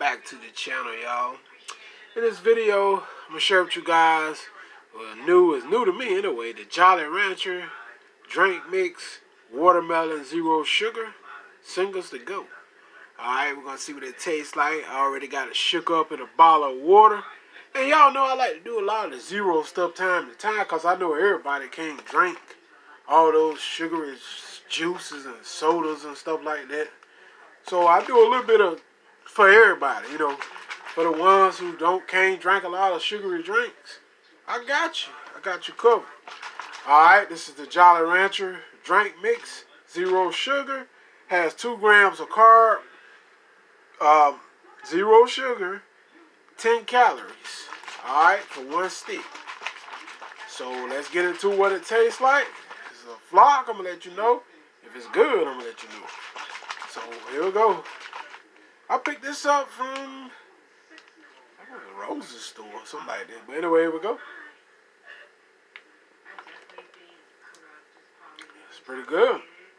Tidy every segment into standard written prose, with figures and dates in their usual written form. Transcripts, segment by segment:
back to the channel, y'all. In this video, I'm gonna share with you guys, it's new to me anyway, the Jolly Rancher drink mix watermelon zero sugar singles to go. Alright, we're gonna see what it tastes like. I already got it shook up in a bottle of water. And y'all know I like to do a lot of the zero stuff time to time, because I know everybody can't drink all those sugary juices and sodas and stuff like that. So I do a little bit of for everybody, you know, for the ones who can't drink a lot of sugary drinks. I got you covered. Alright, this is the Jolly Rancher drink mix, zero sugar, has 2 grams of carb, zero sugar, 10 calories. Alright, for 1 stick. So let's get into what it tastes like. It's a vlog, I'm gonna let you know. If it's good, I'm gonna let you know. So here we go. I picked this up from a Rose's store or something like that. But anyway, here we go. It's pretty good.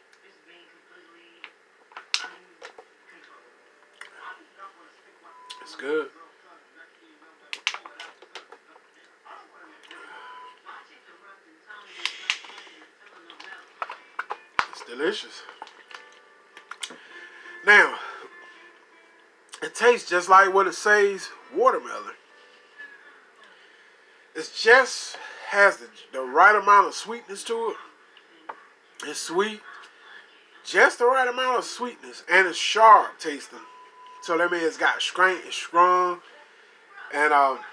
It's good. It's delicious. Now, it tastes just like what it says, watermelon. It just has the right amount of sweetness to it. It's sweet, just the right amount of sweetness, and it's sharp tasting. So that means it's got strength, it's strong, and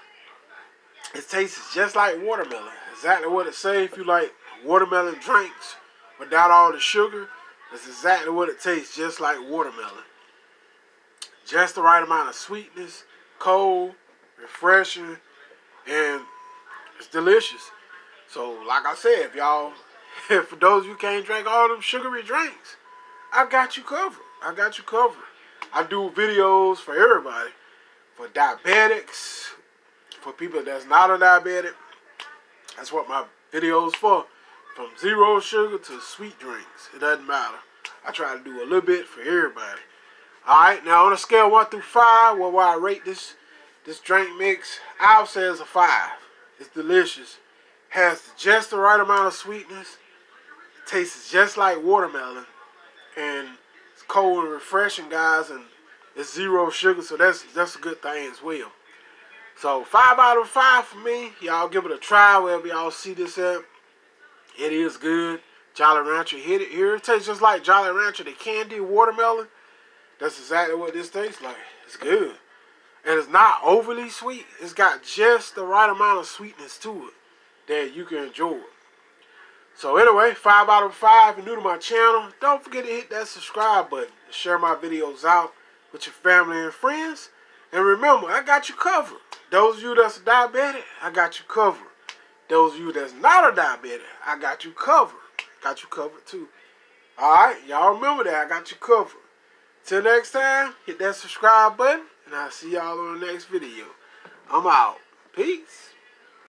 it tastes just like watermelon. Exactly what it says. If you like watermelon drinks without all the sugar, that's exactly what it tastes, just like watermelon. Just the right amount of sweetness, cold, refreshing, and it's delicious. So, like I said, for those of you who can't drink all them sugary drinks, I got you covered. I got you covered. I do videos for everybody, for diabetics, for people that's not a diabetic. That's what my video's for. From zero sugar to sweet drinks, it doesn't matter. I try to do a little bit for everybody. Alright, now on a scale of 1 through 5, where I rate this drink mix, I'll say it's a 5. It's delicious. Has just the right amount of sweetness. Tastes just like watermelon. And it's cold and refreshing, guys, and it's zero sugar, so that's a good thing as well. So 5 out of 5 for me. Y'all give it a try wherever y'all see this at. It is good. Jolly Rancher, hit it here. It tastes just like Jolly Rancher, the candy watermelon. That's exactly what this tastes like. It's good. And it's not overly sweet. It's got just the right amount of sweetness to it that you can enjoy. So anyway, 5 out of 5. If you're new to my channel, don't forget to hit that subscribe button and share my videos out with your family and friends. And remember, I got you covered. Those of you that's diabetic, I got you covered. Those of you that's not a diabetic, I got you covered. Got you covered too. Alright, y'all remember that. I got you covered. Till next time, hit that subscribe button, and I'll see y'all on the next video. I'm out. Peace.